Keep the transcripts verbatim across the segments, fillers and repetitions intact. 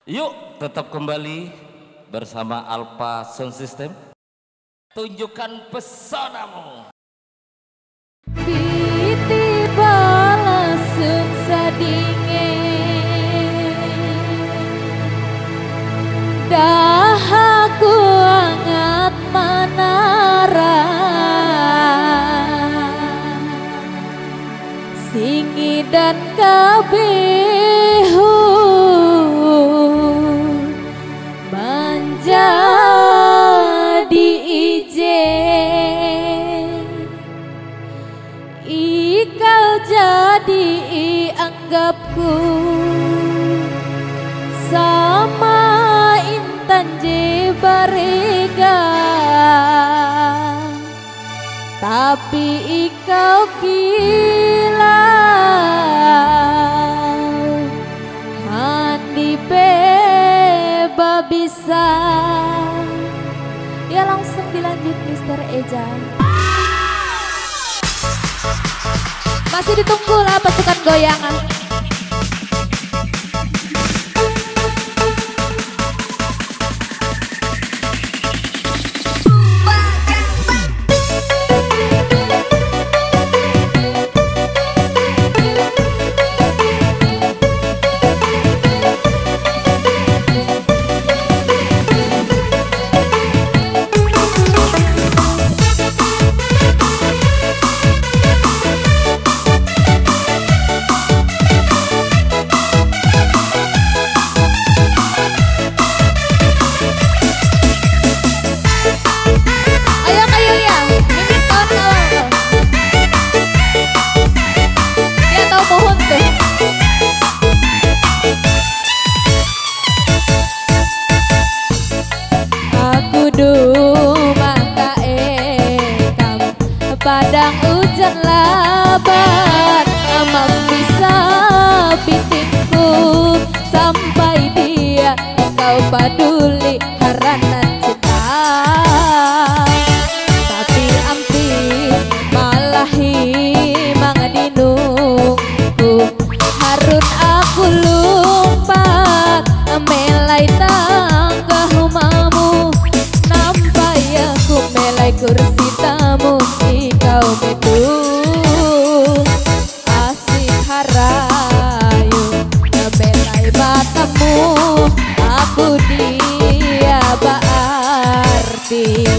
Yuk tetap kembali bersama Alpha Sound System. Tunjukkan pesonamu. Piti balasun sadinge dahaku angat manara singi dan kabehu menjadi ijen ikau jadi anggapku sama intan jebarega tapi ikau kilau handi beba bisa ya langsung dilanjut Mister Eja. Masih ditunggu lah pasukan goyangan. Padang hujan labat amam bisa pitingku sampai dia engkau paduli karena cinta tapi ampi malah himang dinungku harun aku lupa melai tangga humamu nampai aku melai kursi tamu kau betul asik harayu ngebelai matamu aku dia berarti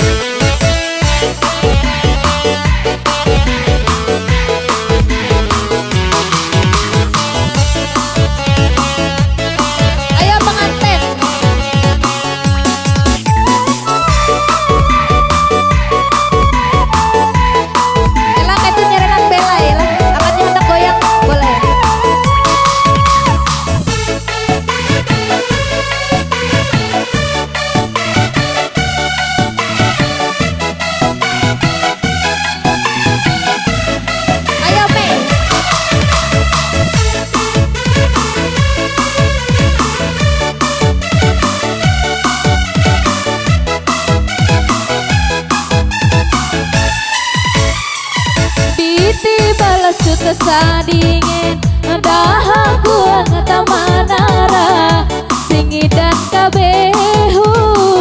kesadingin dahaku anget manara singi dan kabehu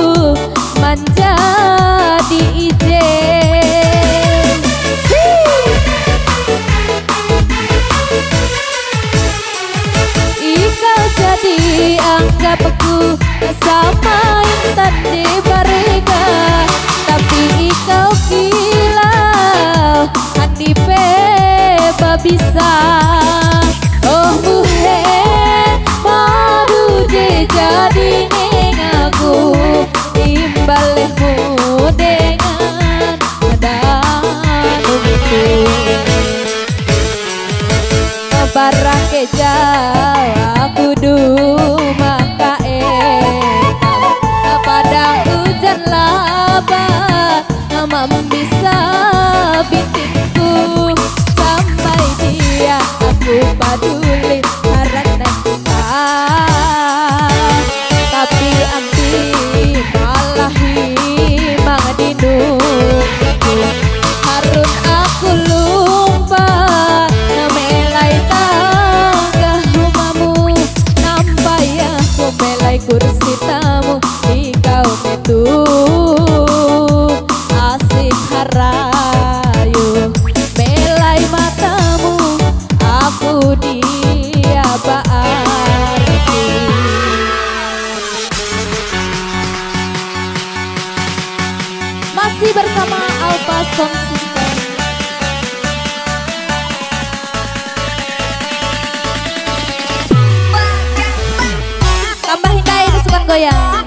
menjadi ijen ikau jadi anggapku sama intan di barega tapi ikau kilau handi beba bisa oh muhe baru jadi nengaku imbalehmu dengan danungku barang kejawa kudu maka ekam padang hujan labat amam bisa bitingku sampai dia aku paduli karena cinta tapi ampi malah himang dinungku harun aku lupa melai tangga Sound System. Tambahin daya kesukaan goyang.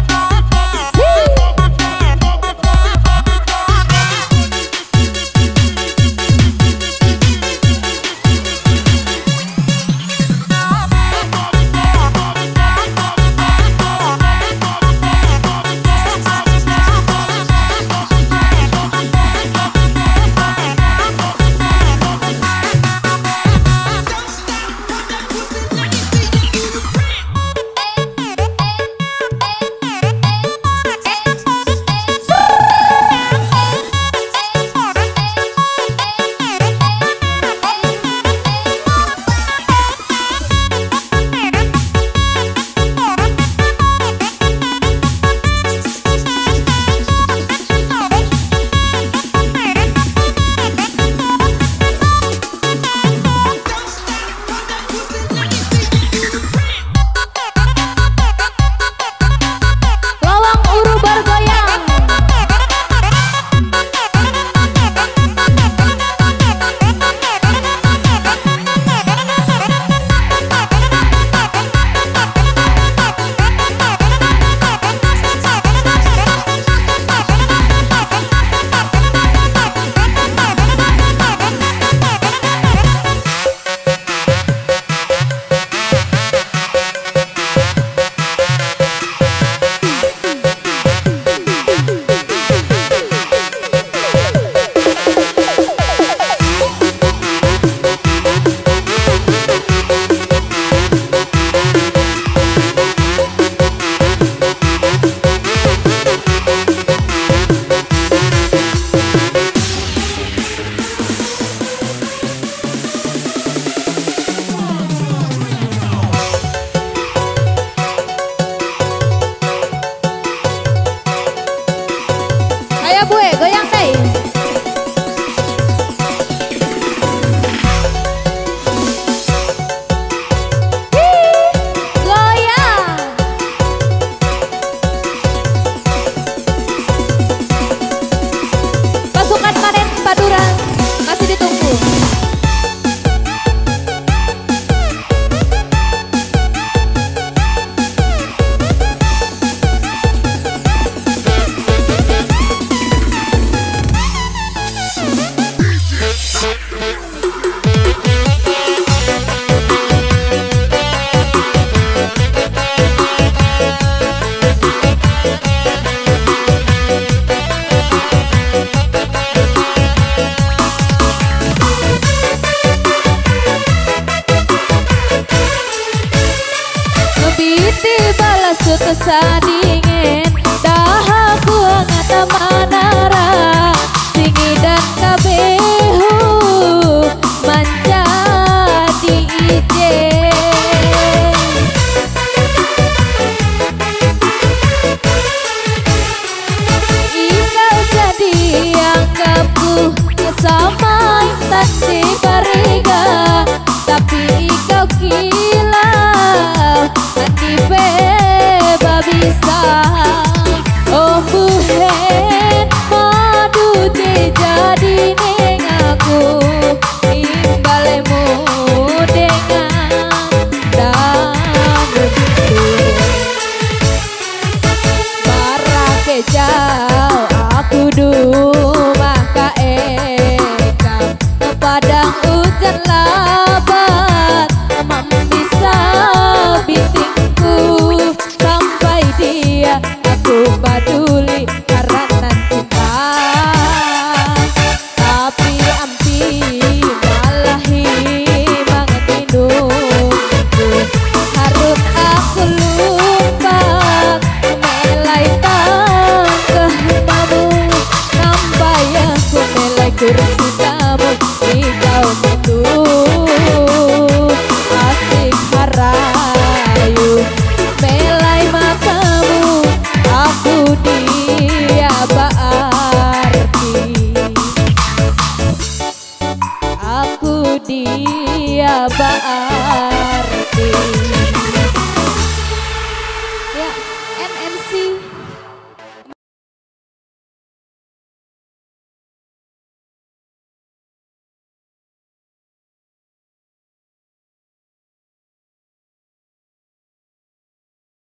Kesadingin dah aku ngata manara singi dan kabehu manja di ije Ika jadi anggapku sama intan di Kariga tapi kau gila hati beba bisa oh buhen madu te jadi neng aku imbalemu dengan dan begitu marah kejauh aku dulu maka eka padang hujan labat emang bisa bitingku sampai dia aku peduli karena cinta tapi ampi malah hilang tinungku harus aku lupa melai tangkahmu sampai aku melai kursi kamu di kau itu asik harayu melai matamu aku dia berarti aku dia berarti